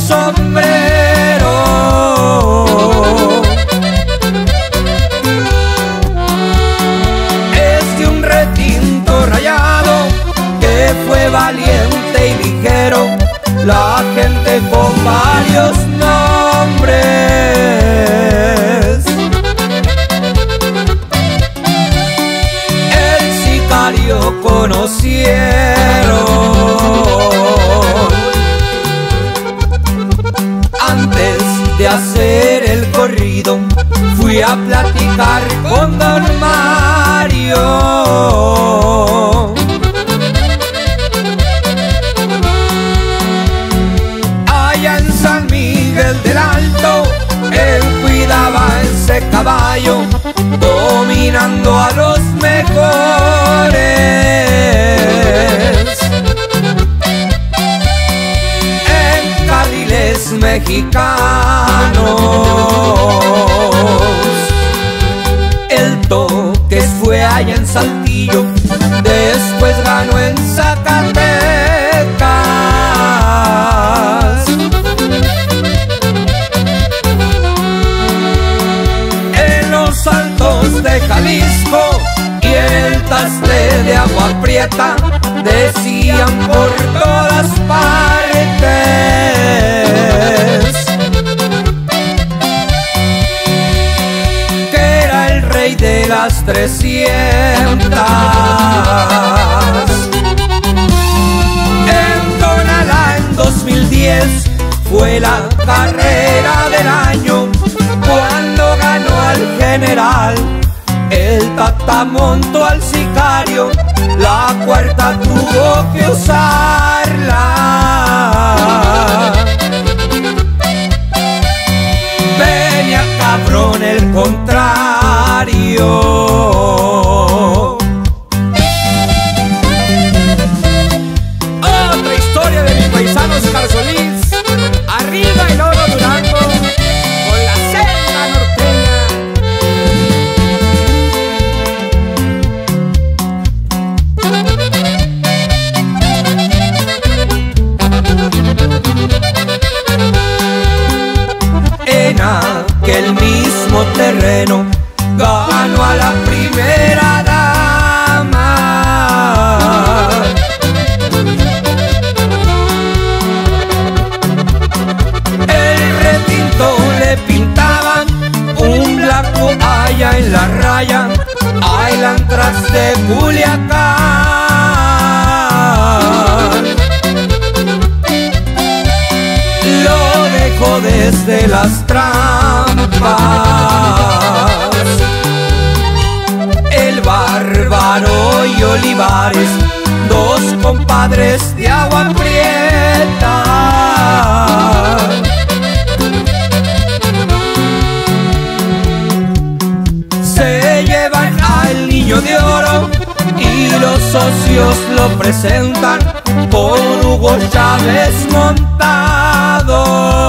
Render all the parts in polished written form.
sombrero. Es de un retinto rayado que fue valiente y ligero, la gente con varios nombres. El sicario conocieron. Antes de hacer el corrido, fui a platicar con don Mario. Allá en San Miguel del Alto, él cuidaba ese caballo, dominando a los mejores. En carriles mexicanos, el toque fue allá en Saltillo, después ganó en Zacatecas. En los Altos de Jalisco y el Taste de Agua Prieta, decían por todas partes que era el rey de las 300. En Tonalá en 2010 fue la carrera del año, cuando ganó al general. El Tata montó al sicario, la cuarta tuvo que usarla. Venía cabrón el contrario. Otra historia de mi paisano Oscar Solís, arriba el oro Durango, con la selva norteña. En aquel mismo terreno ganó a la primera dama. El retinto le pintaban un blanco allá en la raya, Island tras de Culiacán. Lo dejó desde las trampas el Bárbaro y Olivares, dos compadres de Agua Prieta. Se llevan al niño de oro y los socios lo presentan por Hugo Chávez montado.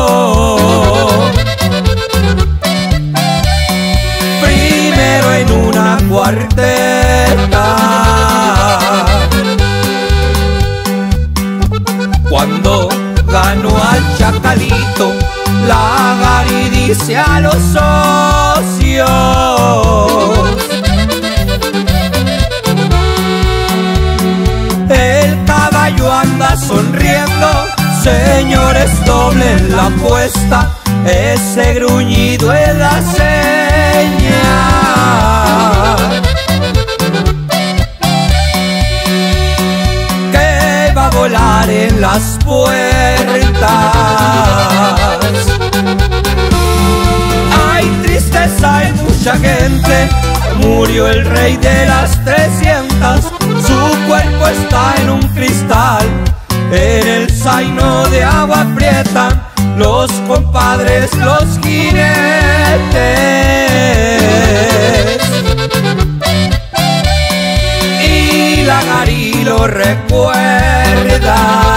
Primero en una cuarteta, cuando ganó al Chacalito, la Gary dice a los socios: el caballo anda sonriendo, señores, doblen la apuesta, ese gruñido es la señal que va a volar en las puertas. Hay tristeza en mucha gente, murió el rey de las 300, su cuerpo está en un cristal, en el zaino de Agua Prieta, los compadres, los jinetes. Y la Gary lo recuerda.